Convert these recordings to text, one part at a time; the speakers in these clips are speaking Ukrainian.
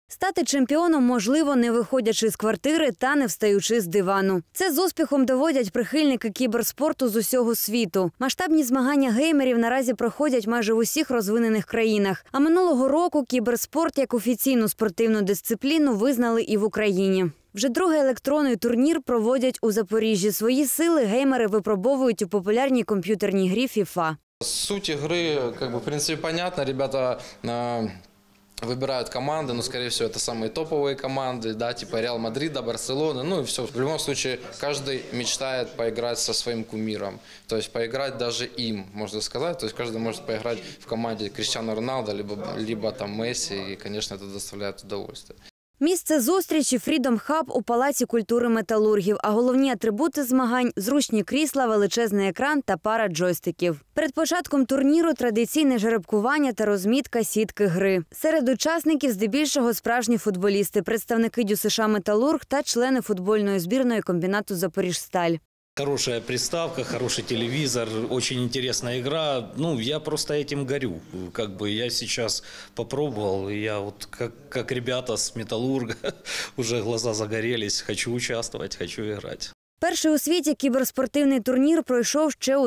Стати чемпіоном можливо, не виходячи з квартири та не встаючи з дивану. Це з успіхом доводять прихильники кіберспорту з усього світу. Масштабні змагання геймерів наразі проходять майже в усіх розвинених країнах. А минулого року кіберспорт як офіційну спортивну дисципліну визнали і в Україні. Вже другий електронний турнір проводять у Запоріжжі. Свої сили геймери випробовують у популярній комп'ютерній грі FIFA. Суть игры, в принципе, понятна. Ребята выбирают команды, но, скорее всего, это самые топовые команды, да, типа Реал Мадрида, Барселоны, ну и все. В любом случае, каждый мечтает поиграть со своим кумиром, то есть поиграть даже им, можно сказать. То есть каждый может поиграть в команде Криштиану Роналдо, либо там Месси, и, конечно, это доставляет удовольствие. Місце зустрічі – Freedom Hub у Палаці культури металургів, а головні атрибути змагань – зручні крісла, величезний екран та пара джойстиків. Перед початком турніру – традиційне жеребкування та розмітка сітки гри. Серед учасників здебільшого справжні футболісти, представники ДЮСШ «Металург» та члени футбольної збірної комбінату «Запоріжсталь». Хорошая приставка, хороший телевизор, очень интересная игра. Ну, я просто этим горю. Я сейчас попробовал, я вот как ребята с «Металлурга», уже глаза загорелись, хочу участвовать, хочу играть. Перший у світі кіберспортивний турнір пройшов ще у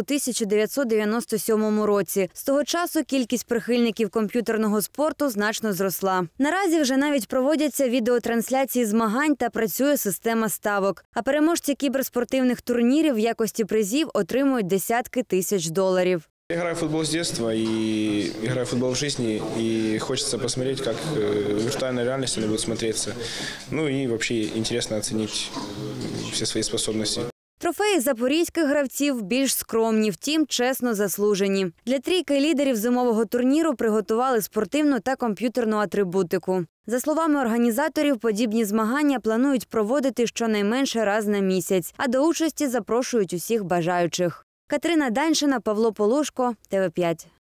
1997 році. З того часу кількість прихильників комп'ютерного спорту значно зросла. Наразі вже навіть проводяться відеотрансляції змагань та працює система ставок. А переможці кіберспортивних турнірів в якості призів отримують десятки тисяч доларів. Я играю в футбол с детства и играю в футбол в жизни, и хочется посмотреть, как в виртуальной реальности они будут смотреться. Ну и вообще интересно оценить все свои способности. Трофеї запорізьких гравців більш скромні, втім, чесно заслужені. Для трійки лідерів зимового турніру приготували спортивну та комп'ютерну атрибутику. За словами організаторів, подібні змагання планують проводити щонайменше раз на місяць, а до участі запрошують усіх бажаючих. Катерина Даньшина, Павло Полушко, ТВ5.